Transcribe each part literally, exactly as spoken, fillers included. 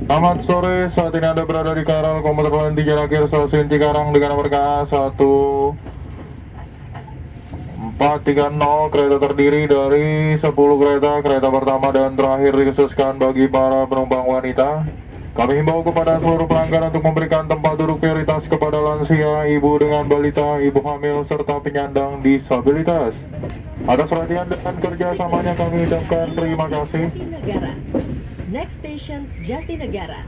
Selamat sore, saat ini Anda berada di K R L komuter lain di jalan akhir stasiun Cikarang dengan nomor K A satu empat tiga nol. Kereta terdiri dari sepuluh kereta. Kereta pertama dan terakhir dikhususkan bagi para penumpang wanita. Kami himbau kepada seluruh pelanggan untuk memberikan tempat duduk prioritas kepada lansia, ibu dengan balita, ibu hamil, serta penyandang disabilitas. Atas perhatian dan kerjasamanya kami ucapkan terima kasih. Jatinegara. Next station, Jatinegara.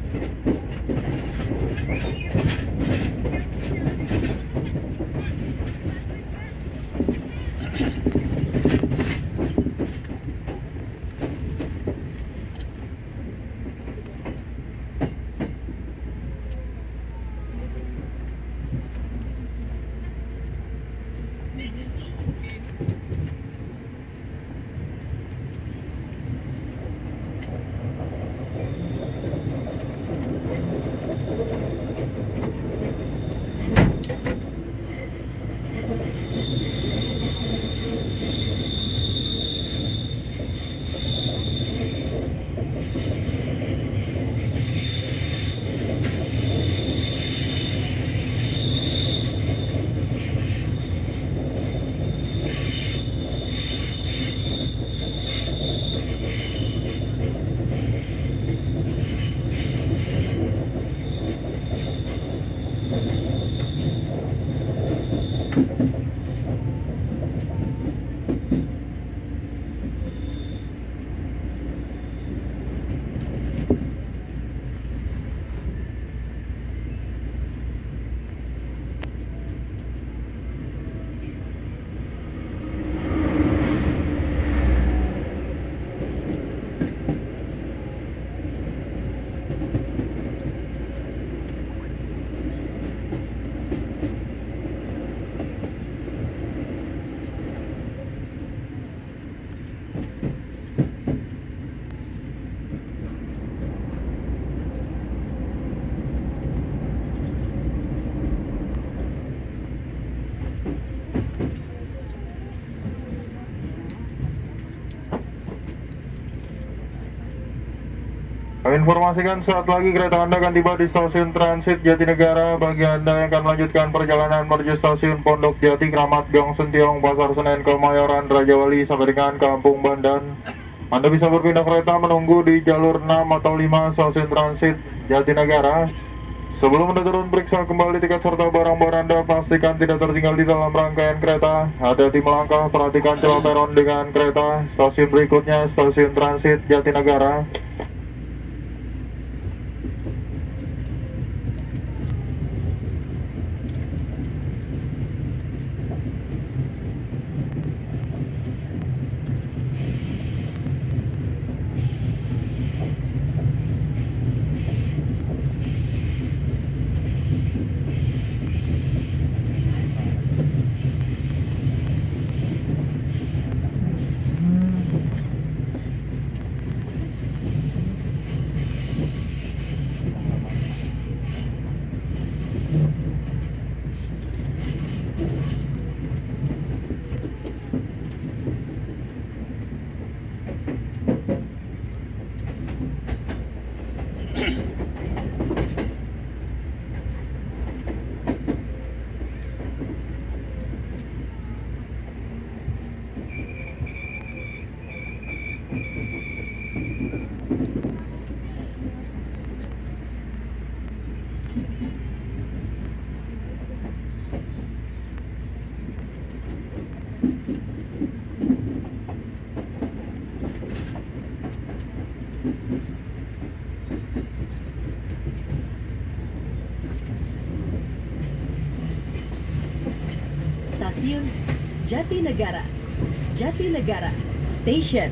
Kami informasikan saat lagi kereta Anda akan tiba di stasiun transit Jatinegara. Bagi Anda yang akan melanjutkan perjalanan menuju stasiun Pondok Jati, Kramat, Gang Sentiong, Pasar Senen, Kemayoran, Raja Wali sampai dengan Kampung Bandan, Anda bisa berpindah kereta menunggu di jalur enam atau lima stasiun transit Jatinegara. Sebelum Anda turun, periksa kembali tiket serta barang-barang Anda, pastikan tidak tertinggal di dalam rangkaian kereta. Hati-hati melangkah, perhatikan celah peron dengan kereta. Stasiun berikutnya stasiun transit Jatinegara. Stasiun Jatinegara. Jatinegara Station.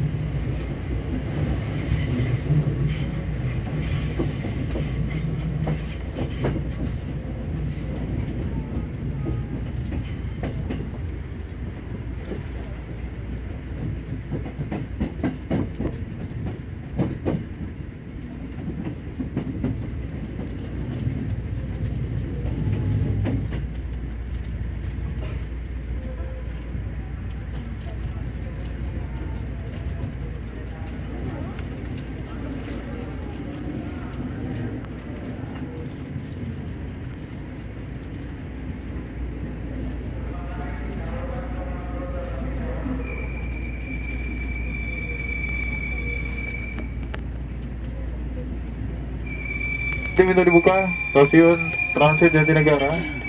Tim itu dibuka, stasiun transit Jatinegara.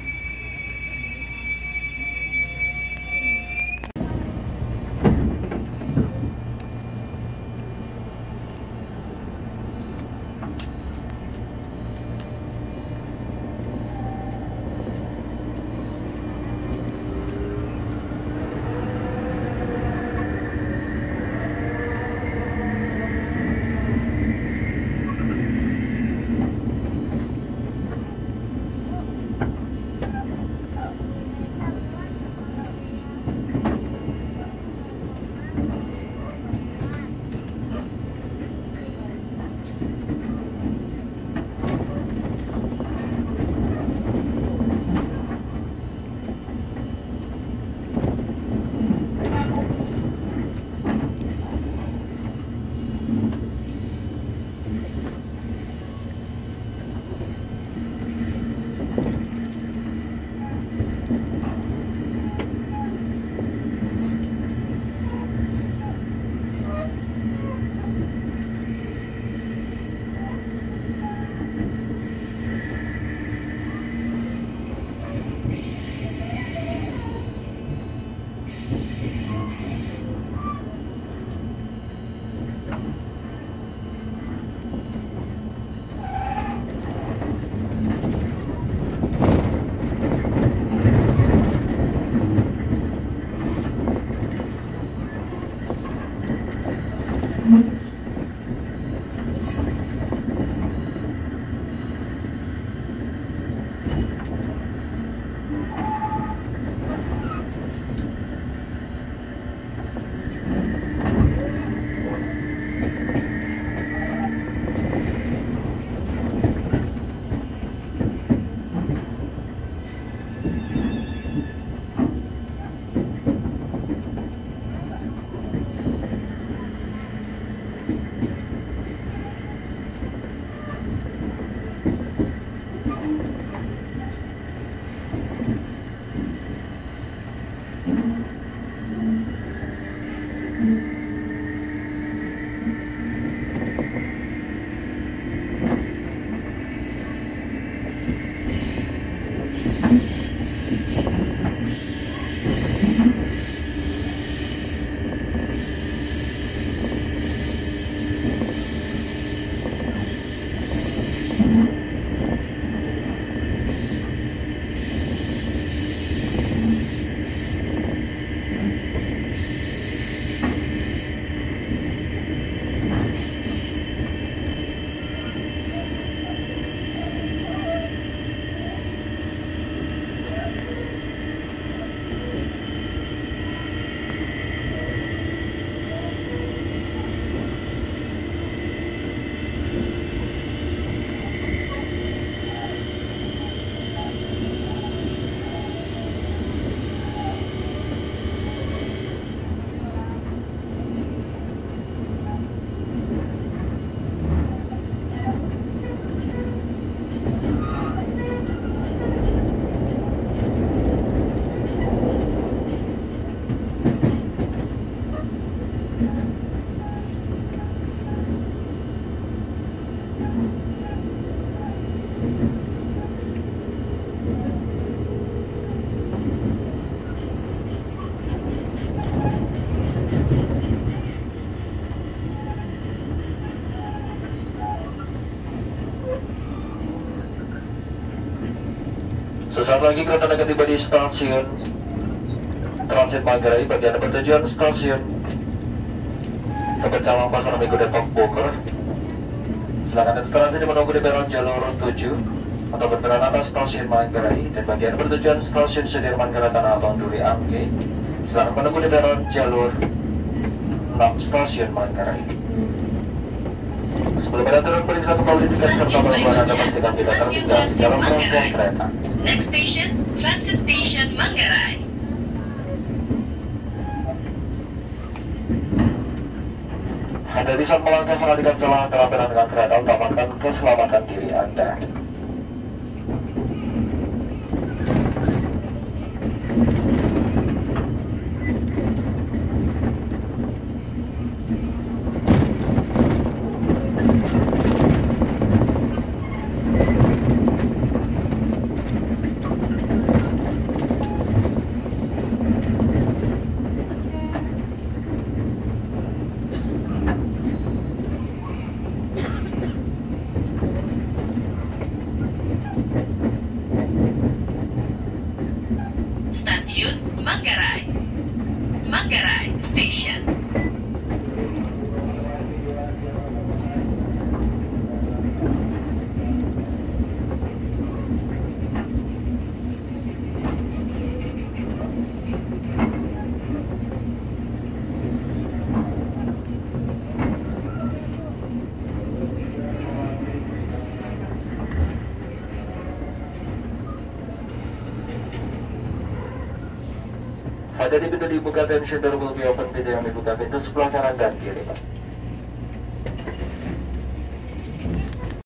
Sesaat lagi kereta akan tiba di stasiun Transit Manggarai bagi Anda bertujuan stasiun Tebet Pasar Minggu Depok Bogor. Silakan Anda transit menunggu di peron jalur tujuh atau berperan atas stasiun Manggarai, dan bagi Anda bertujuan stasiun Sudirman Kereta Abang Duri Angke, silakan menunggu di peron jalur enam stasiun Manggarai. Sebelum Anda turun, periksa kembali tiket serta barang Anda pastikan tidak tertinggal dalam rangkaian kereta. Next station, Transit Station Manggarai. Hati-hati saat melangkah, perhatikan celah antara peron dengan kereta, utamakan keselamatan diri Anda. Ada di pintu dibuka, attention door will be open, pintu yang dibuka pintu sebelah kanan dan kiri.